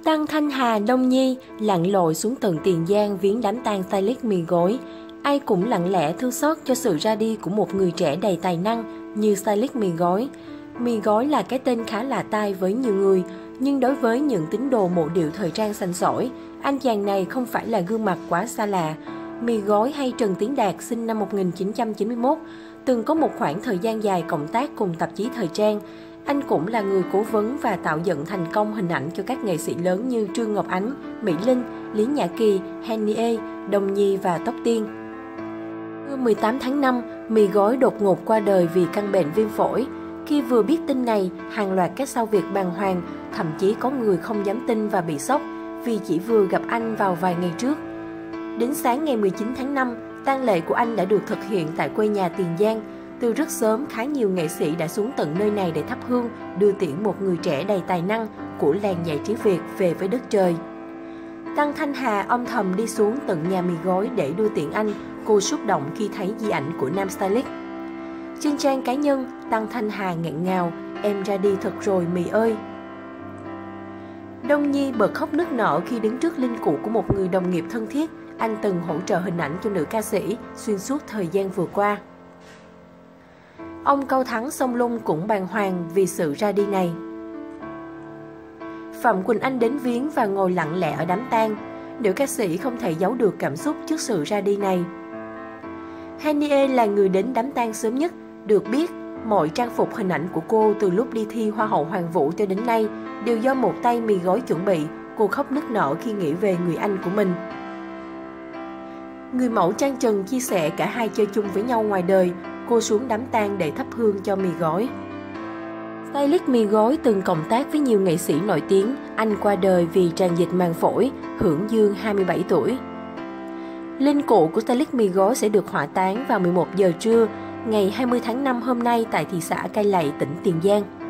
Tăng Thanh Hà, Đông Nhi lặn lội xuống tận Tiền Giang viếng đám tang stylist Mì Gối. Ai cũng lặng lẽ thương xót cho sự ra đi của một người trẻ đầy tài năng như stylist Mì Gói. Mì Gói là cái tên khá lạ tai với nhiều người, nhưng đối với những tín đồ mộ điệu thời trang sành sỏi, anh chàng này không phải là gương mặt quá xa lạ. Mì Gói hay Trần Tiến Đạt sinh năm 1991, từng có một khoảng thời gian dài cộng tác cùng tạp chí thời trang. Anh cũng là người cố vấn và tạo dựng thành công hình ảnh cho các nghệ sĩ lớn như Trương Ngọc Ánh, Mỹ Linh, Lý Nhã Kỳ, Henny A, Đồng Nhi và Tóc Tiên. Trưa 18 tháng 5, Mì Gói đột ngột qua đời vì căn bệnh viêm phổi. Khi vừa biết tin này, hàng loạt các sao Việt bàng hoàng, thậm chí có người không dám tin và bị sốc vì chỉ vừa gặp anh vào vài ngày trước. Đến sáng ngày 19 tháng 5, tang lễ của anh đã được thực hiện tại quê nhà Tiền Giang. Từ rất sớm, khá nhiều nghệ sĩ đã xuống tận nơi này để thắp hương, đưa tiễn một người trẻ đầy tài năng của làng giải trí Việt về với đất trời. Tăng Thanh Hà âm thầm đi xuống tận nhà Mì Gói để đưa tiễn anh, cô xúc động khi thấy di ảnh của nam stylist. Trên trang cá nhân, Tăng Thanh Hà nghẹn ngào, "Em ra đi thật rồi Mì ơi." Đông Nhi bật khóc nức nở khi đứng trước linh cữu của một người đồng nghiệp thân thiết, anh từng hỗ trợ hình ảnh cho nữ ca sĩ xuyên suốt thời gian vừa qua. Ông Cao Thắng Sông Lung cũng bàng hoàng vì sự ra đi này. Phạm Quỳnh Anh đến viếng và ngồi lặng lẽ ở đám tang. Nữ ca sĩ không thể giấu được cảm xúc trước sự ra đi này. Henny A là người đến đám tang sớm nhất. Được biết, mọi trang phục hình ảnh của cô từ lúc đi thi Hoa hậu Hoàng vũ cho đến nay đều do một tay Mì Gói chuẩn bị. Cô khóc nức nở khi nghĩ về người anh của mình. Người mẫu Trang Trần chia sẻ cả hai chơi chung với nhau ngoài đời. Cô xuống đám tang để thắp hương cho Mì Gói. Stylist Mì Gói từng cộng tác với nhiều nghệ sĩ nổi tiếng. Anh qua đời vì tràn dịch màng phổi, hưởng dương 27 tuổi. Linh cữu của stylist Mì Gói sẽ được hỏa táng vào 11 giờ trưa, ngày 20 tháng 5 hôm nay tại thị xã Cai Lậy, tỉnh Tiền Giang.